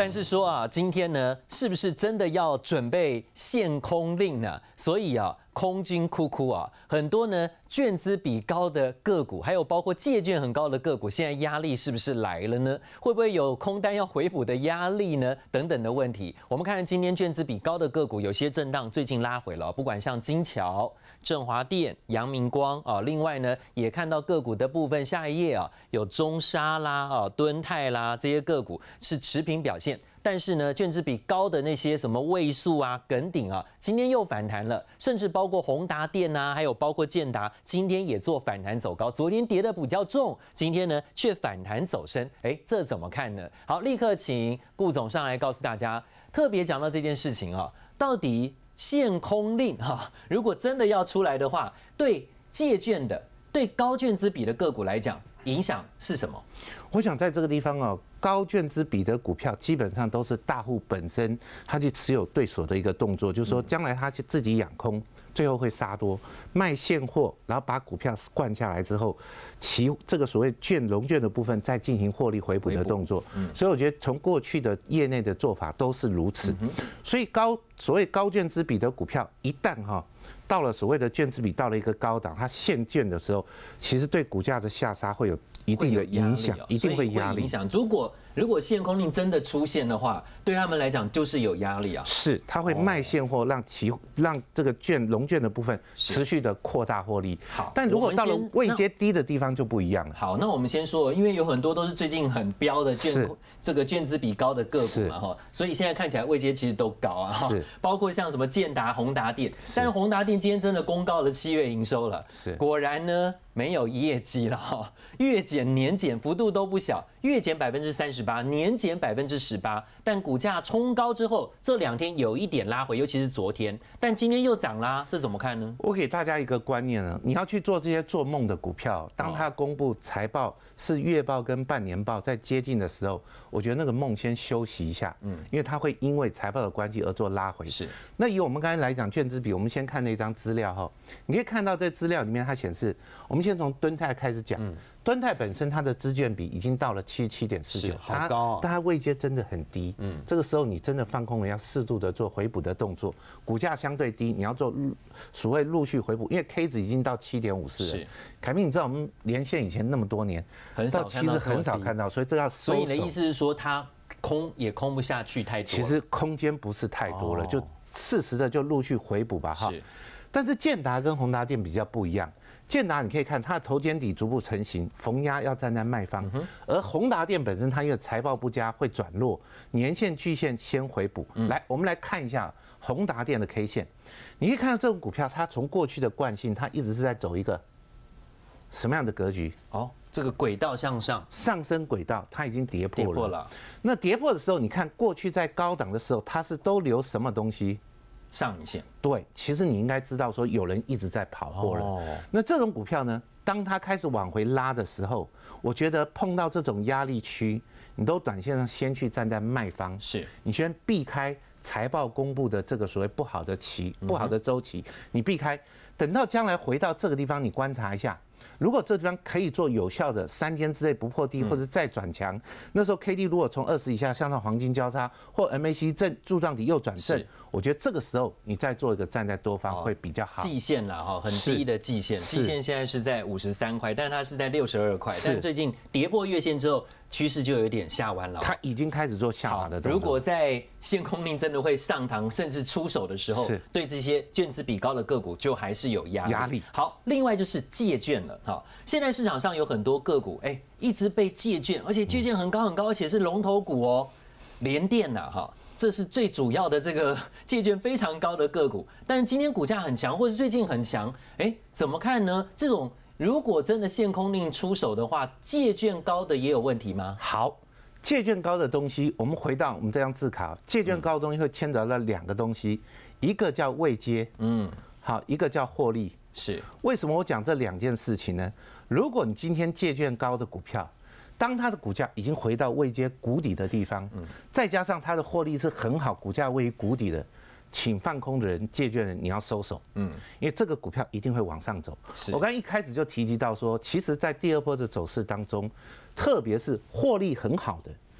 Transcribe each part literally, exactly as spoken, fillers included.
但是说啊，今天呢，是不是真的要准备限空令呢？所以啊，空军哭哭啊，很多呢券资比高的个股，还有包括借券很高的个股，现在压力是不是来了呢？会不会有空单要回补的压力呢？等等的问题，我们看今天券资比高的个股有些震荡，最近拉回了，不管像金桥、振华电、阳明光啊，另外呢也看到个股的部分，下一页啊有中沙啦、啊敦泰啦这些个股是持平表现。但是呢，券资比高的那些什么位数啊、耿鼎啊，今天又反弹了，甚至包括宏达电啊，还有包括建达，今天也做反弹走高。昨天跌的比较重，今天呢却反弹走升，哎，这怎么看呢？好，立刻请顾总上来告诉大家，特别讲到这件事情啊，到底限空令哈、啊，如果真的要出来的话，对借券的、对高券资比的个股来讲，影响是什么？ 我想在这个地方哦，高券资比的股票基本上都是大户本身他去持有对手的一个动作，就是说将来他去自己养空，最后会杀多卖现货，然后把股票灌下来之后，其这个所谓券融券的部分再进行获利回补的动作。所以我觉得从过去的业内的做法都是如此。所以高所谓高券资比的股票一旦哈。到了所谓的券资比到了一个高档，它限券的时候，其实对股价的下杀会有一定的影响，一定会压力。 影响。如果如果限空令真的出现的话，对他们来讲就是有压力啊。 是，它会卖现货，让期让这个券融券的部分持续的扩大获利。 好， 但如果到了位阶低的地方就不一样了。 好，那我们先说，因为有很多都是最近很飙的券，这个券资比高的个股嘛哈，所以现在看起来位阶其实都高啊哈。是，包括像什么建达、宏达电，但是宏达电今天真的公告了七月营收了，是，果然呢没有业绩了哈，月减年减幅度都不小，月减百分之三十八，年减百分之十八，但股价冲高之后，这两天有一点拉回，尤其是昨天，但今天又涨啦，这怎么看呢？ 我给大家一个观念呢，你要去做这些做梦的股票，当它公布财报是月报跟半年报在接近的时候，我觉得那个梦先休息一下，嗯，因为它会因为财报的关系而做拉回。是，那以我们刚才来讲券资比，我们先看那张资料哈，你可以看到这资料里面它显示，我们先从敦泰开始讲。嗯，敦泰本身它的资券比已经到了七十七点四九， 好高啊， 但它位阶真的很低。嗯，这个时候你真的放空了，要适度的做回补的动作。股价相对低，你要做所谓陆续回补，因为 K 值已经到七点五四了。是，凯明，你知道我们连线以前那么多年， 很少看到， 其实很少看到，所以这要收手。 所以你的意思是说，它空也空不下去太多？ 其实空间不是太多了，就适时的就陆续回补吧。哈，但是建达跟宏达电比较不一样。建达你可以看它的头肩底逐步成型，逢压要站在卖方，而宏达电本身它因为财报不佳会转弱，年线巨线先回补。来，我们来看一下宏达电的 K 线，你可以看到这种股票它从过去的惯性，它一直是在走一个什么样的格局？ 哦，这个轨道向上， 上升轨道它已经跌破了。 跌破了。 那跌破的时候，你看过去在高档的时候，它是都留什么东西？ 上影线。 对，其实你应该知道说有人一直在跑货了。哦，那这种股票呢，当它开始往回拉的时候，我觉得碰到这种压力区，你都短线上先去站在卖方，是你先避开财报公布的这个所谓不好的期、不好的周期，你避开，等到将来回到这个地方，你观察一下。如果这地方可以做有效的三天之内不破低，或者再转强，那时候 K D 如果从二十以下向上黄金交叉，或 M A C 正柱状体又转正，我觉得这个时候你再做一个站在多方会比较好。 季线啦哈，很低的季线，季线现在是在五十三块，但是它是在六十二块，但最近跌破月线之后，趋势就有点下弯了。 它已经开始做下滑的动作。 如果在限空令真的会上膛，甚至出手的时候，对这些券资比高的个股就还是有压力。压力。好，另外就是借券了。好，现在市场上有很多个股，哎，一直被借券，而且借券很高很高，而且是龙头股哦，联电呐，哈。这是最主要的这个借券非常高的个股，但是今天股价很强，或是最近很强，哎，怎么看呢？这种如果真的限空令出手的话，借券高的也有问题吗？ 好，借券高的东西，我们回到我们这张字卡，借券高的东西会牵扯到两个东西，一个叫位阶，嗯，好，一个叫获利。是为什么我讲这两件事情呢？如果你今天借券高的股票，当它的股价已经回到位阶谷底的地方，再加上它的获利是很好，股价位于谷底的，请放空的人、借券人你要收手，嗯，因为这个股票一定会往上走。我刚一开始就提及到说，其实在第二波的走势当中，特别是获利很好的、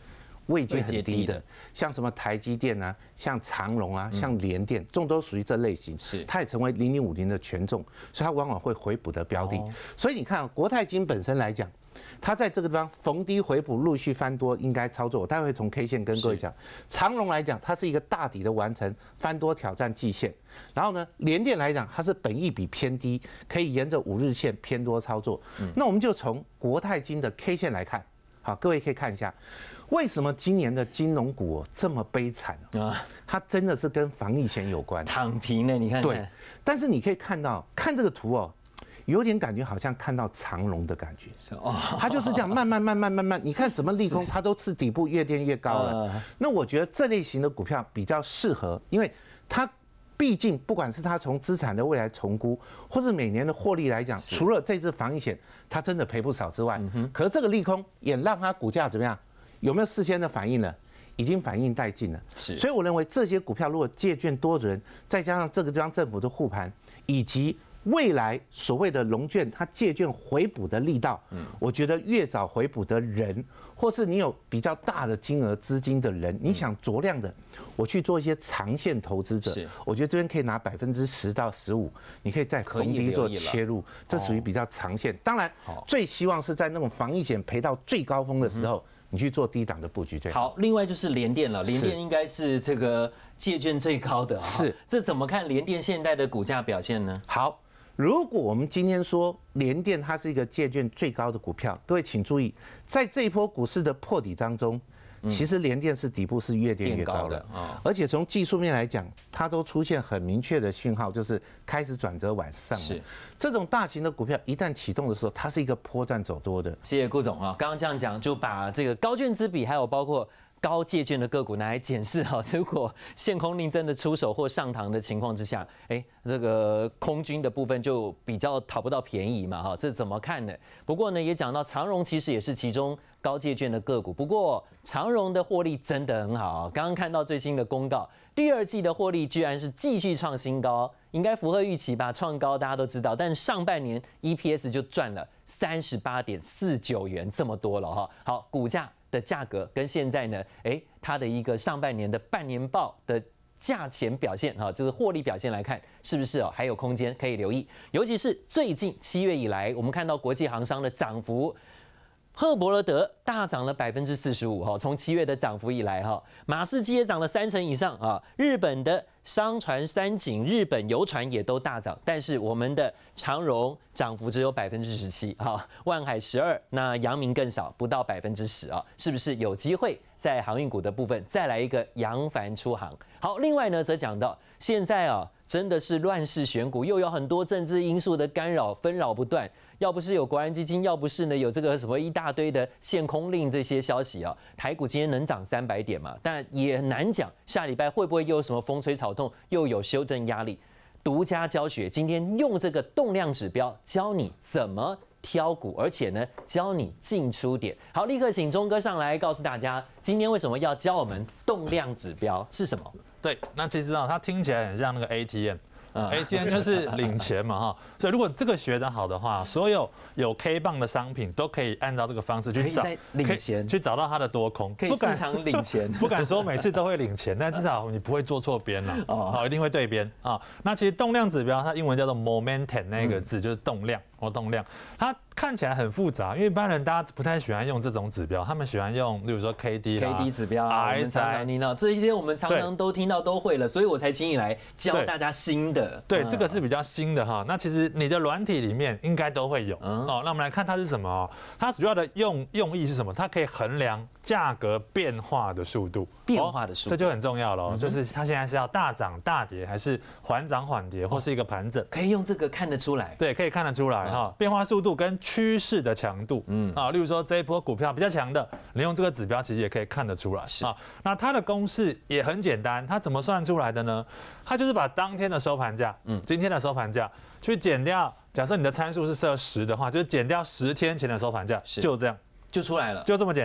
位阶很低的，像什么台积电啊，像长荣啊，像联电，这种都属于这类型。 是， 它也成为零零五零的权重，所以它往往会回补的标的。所以你看国泰金本身来讲，它在这个地方逢低回补，陆续翻多，应该操作。我待会从 K 线跟各位讲。长荣来讲，它是一个大底的完成，翻多挑战季线。然后呢，联电来讲，它是本益比偏低，可以沿着五日线偏多操作。那我们就从国泰金的 K 线来看，好，各位可以看一下，为什么今年的金融股、哦、这么悲惨啊？它真的是跟防疫险有关， 躺平呢，你看看。 对，但是你可以看到，看这个图哦。有点感觉好像看到长荣的感觉，它就是这样慢慢慢慢慢慢，你看怎么利空，它都是底部越垫越高了。那我觉得这类型的股票比较适合，因为它毕竟不管是它从资产的未来重估，或是每年的获利来讲，除了这次防疫险它真的赔不少之外，可是这个利空也让它股价怎么样？有没有事先的反应了？已经反应殆尽了。是，所以我认为这些股票如果借券多的人，再加上这个地方政府的护盘，以及未来所谓的融券，它借券回补的力道，我觉得越早回补的人，或是你有比较大的金额资金的人，你想酌量的，我去做一些长线投资者，我觉得这边可以拿百分之十到十五，你可以在逢低做切入，这属于比较长线。当然，最希望是在那种防疫险赔到最高峰的时候，你去做低档的布局最好。 好，另外就是联电了，联电应该是这个借券最高的， 是这怎么看联电现在的股价表现呢？ 好。如果我们今天说联电它是一个借券最高的股票，各位请注意，在这一波股市的破底当中，其实联电是底部是越垫越高的，而且从技术面来讲，它都出现很明确的讯号，就是开始转折往上。是这种大型的股票一旦启动的时候，它是一个波段走多的。 谢谢顾总啊，刚刚这样讲，就把这个高券资比，还有包括高借券的个股拿来检视哈，如果限空令真的出手或上膛的情况之下，哎，这个空军的部分就比较讨不到便宜嘛哈，这怎么看呢？不过呢，也讲到长荣其实也是其中高借券的个股，不过长荣的获利真的很好，刚刚看到最新的公告，第二季的获利居然是继续创新高，应该符合预期吧？创高大家都知道，但上半年 E P S 就赚了三十八点四九元这么多了哈。好，股价的价格跟现在呢，哎，它的一个上半年的半年报的价钱表现哈，就是获利表现来看，是不是哦还有空间可以留意？尤其是最近七月以来，我们看到国际航商的涨幅。赫伯罗德大涨了百分之四十五哈，从七月的涨幅以来哈，马士基也涨了三成以上啊。日本的商船三井、日本游船也都大涨，但是我们的长荣涨幅只有百分之十七哈，万海十二，那阳明更少，不到百分之十啊，是不是有机会在航运股的部分再来一个扬帆出航？好，另外呢，则讲到现在啊，真的是乱世选股，又有很多政治因素的干扰，纷扰不断。要不是有国安基金，要不是呢有这个什么一大堆的限空令这些消息啊，台股今天能涨三百点嘛？但也难讲下礼拜会不会又有什么风吹草动，又有修正压力。独家教学，今天用这个动量指标教你怎么挑股，而且呢教你进出点。好，立刻请钟哥上来告诉大家，今天为什么要教我们动量指标是什么？ 对，那其实啊，它听起来很像那个 A T M。A T M 就是领钱嘛哈，所以如果这个学得好的话，所有有 K 棒的商品都可以按照这个方式去找领钱， 去找到它的多空， 可以市场领钱， 不敢说每次都会领钱，但至少你不会做错边了，好，一定会对边啊。那其实动量指标它英文叫做 momentum 那个字就是动量或动量，它看起来很复杂，因为一般人大家不太喜欢用这种指标，他们喜欢用，例如说 K D 啦 K D 指标啊，我们常常听到这些，我们常常都听到都会了，所以我才请你来教大家新的。 对，这个是比较新的哈。那其实你的软体里面应该都会有哦。那我们来看它是什么哦？它主要的用用意是什么？它可以衡量价格变化的速度， 变化的速度， 这就很重要了。就是它现在是要大涨大跌，还是缓涨缓跌，或是一个盘整？ 可以用这个看得出来。 对，可以看得出来哈。变化速度跟趋势的强度，嗯啊，例如说这一波股票比较强的，你用这个指标其实也可以看得出来啊。那它的公式也很简单，它怎么算出来的呢？它就是把当天的收盘价，嗯，今天的收盘价去减掉，假设你的参数是设十的话，就是减掉十天前的收盘价，就这样。 就出来了， 就这么简单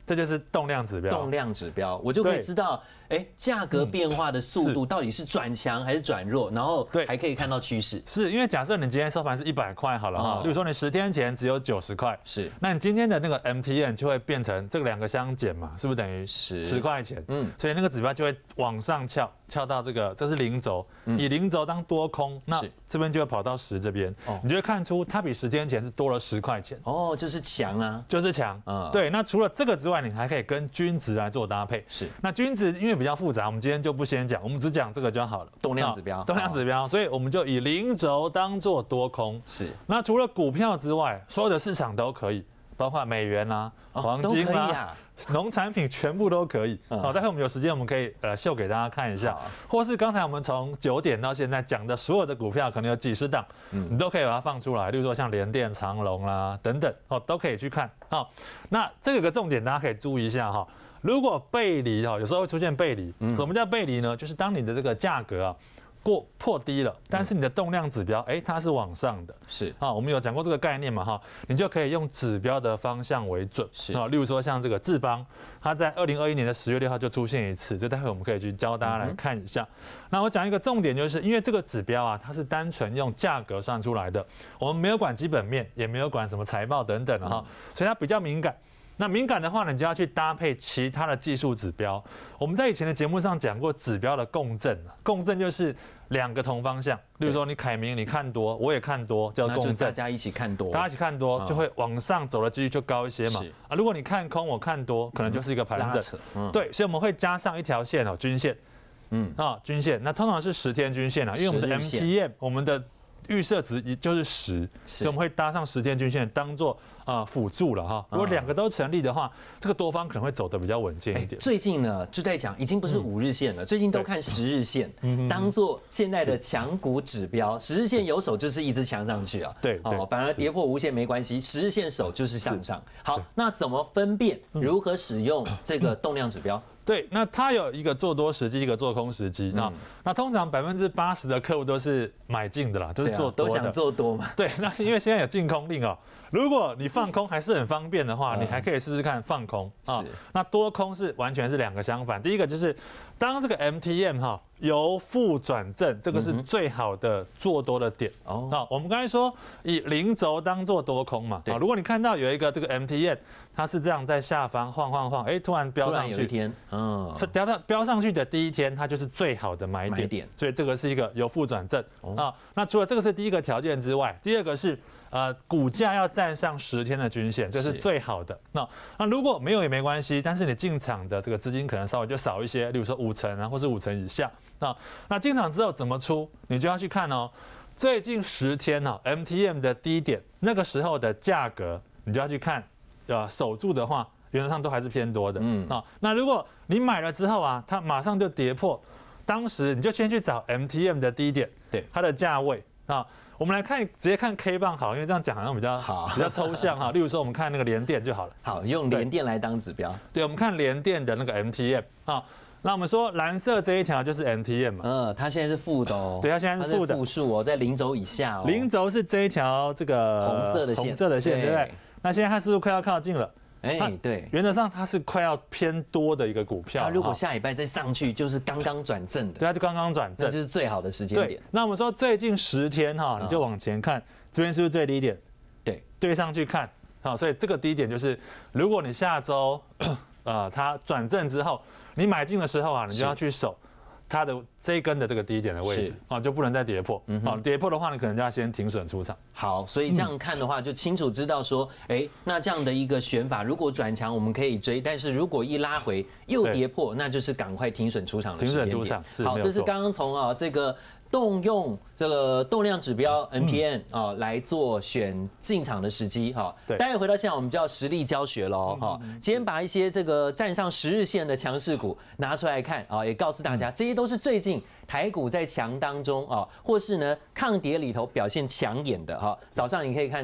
这就是动量指标。 动量指标，我就可以知道，哎，价格变化的速度到底是转强还是转弱，然后还可以看到趋势。 是因为假设你今天收盘是一百块好了哈，例如说你十天前只有九十块， 是， 那你今天的那个 M T M 就会变成这个两个相减嘛，是不是等于十十块钱？嗯，所以那个指标就会往上翘，翘到这个这是零轴，以零轴当多空，那这边就会跑到十这边，你就会看出它比十天前是多了十块钱。 哦，就是强啊， 就是强。嗯，对。那除了这个之外，你还可以跟均值来做搭配。 是。那均值因为比较复杂，我们今天就不先讲，我们只讲这个就好了。 动量指标。 动量指标，所以我们就以零轴当做多空。 是。 那除了股票之外，所有的市场都可以，包括美元啦、黄金啦。农产品全部都可以，好，待会我们有时间我们可以呃秀给大家看一下，或是刚才我们从九点到现在讲的所有的股票，可能有几十档，你都可以把它放出来，例如说像联电、长荣啦等等，哦，都可以去看。好，那这个有个重点大家可以注意一下哈，如果背离哈，有时候会出现背离，什么叫背离呢？就是当你的这个价格啊。过破低了，但是你的动量指标，哎，它是往上的， 是啊，我们有讲过这个概念嘛，哈，你就可以用指标的方向为准，是啊，例如说像这个智邦，它在二零二一年的十月六号就出现一次，这待会我们可以去教大家来看一下。那我讲一个重点，就是因为这个指标啊，它是单纯用价格算出来的，我们没有管基本面，也没有管什么财报等等的哈，所以它比较敏感。那敏感的话呢，你就要去搭配其他的技术指标。我们在以前的节目上讲过指标的共振，共振就是两个同方向。例如说你凯明你看多，我也看多，叫共振。 大家一起看多， 大家一起看多就会往上走的几率就高一些嘛。啊，如果你看空，我看多，可能就是一个盘整。对，所以我们会加上一条线哦，均线。嗯啊，均线，那通常是十天均线啊，因为我们的 M T M， 我们的预设值也就是十，所以我们会搭上十天均线当做啊辅助了哈。如果两个都成立的话，这个多方可能会走得比较稳健一点。 最近呢就在讲，已经不是五日线了，最近都看十日线，当做现在的强股指标。十日线有手就是一直强上去啊， 对， 哦，反而跌破无限没关系，十日线手就是向上。好，那怎么分辨？如何使用这个动量指标？ 对，那它有一个做多时机，一个做空时机。那、嗯、那通常百分之八十的客户都是买进的啦，都是做多的， 都想做多嘛。 对，那是因为现在有禁空令哦。如果你放空还是很方便的话，你还可以试试看放空啊。那多空是完全是两个相反。第一个就是当这个 M T M 哈由负转正，这个是最好的做多的点。哦，那我们刚才说以零轴当做多空嘛。啊，如果你看到有一个这个 M T M， 它是这样在下方晃晃晃，哎，突然飙上去， 有一天，嗯， 飙到飙上去的第一天，它就是最好的买点。买点，所以这个是一个由负转正啊。那除了这个是第一个条件之外，第二个是。呃，股价要站上十天的均线，这是最好的。那那如果没有也没关系，但是你进场的这个资金可能稍微就少一些，例如说五成啊，或是五成以下。那那进场之后怎么出，你就要去看哦。最近十天呢、哦、，M T M 的低点那个时候的价格，你就要去看，呃，守住的话，原则上都还是偏多的。嗯啊，那如果你买了之后啊，它马上就跌破，当时你就先去找 M T M 的低点，对，它的价位啊。我们来看，直接看 K 棒好，因为这样讲好像比较好，比较抽象哈。例如说，我们看那个联电就好了。 好，用联电来当指标。 对，我们看联电的那个 M T M 啊。那我们说蓝色这一条就是 M T M 嘛。 嗯，它现在是负的哦。 对，它现在是负的。 负数哦，在零轴以下哦。 零轴是这一条这个红色的线， 红色的线，对不对？那现在它是不是快要靠近了？ 哎，对， 原则上它是快要偏多的一个股票。 它如果下礼拜再上去，就是刚刚转正的。 对，它就刚刚转正， 这就是最好的时间点。 那我们说最近十天哈，你就往前看，这边是不是最低点？ 对， 对上去看，好，所以这个低点就是，如果你下周呃它转正之后，你买进的时候啊，你就要去守它的这一根的这个低点的位置啊，就不能再跌破。好，跌破的话，你可能就要先停损出场。 好，所以这样看的话，就清楚知道说，哎，那这样的一个选法，如果转强我们可以追，但是如果一拉回又跌破，那就是赶快停损出场的时间点。好，这是刚刚从啊这个。动用这个动量指标 M T M 啊来做选进场的时机哈，待会回到现场我们就要实力教学喽哈。今天把一些这个站上十日线的强势股拿出来看啊，也告诉大家这些都是最近台股在强当中啊，或是呢抗跌里头表现抢眼的哈。早上你可以看到。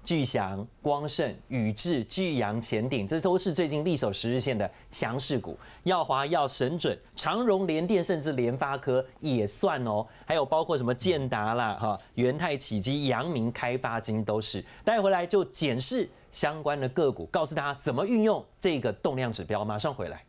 巨祥、光盛、宇智、巨阳、前鼎，这都是最近力守十日线的强势股。耀华、耀、神准、长荣、联电，甚至联发科也算哦。还有包括什么建达啦、哈、元泰、启基、阳明、开发金都是。待会回来就检视相关的个股，告诉大家怎么运用这个动量指标。马上回来。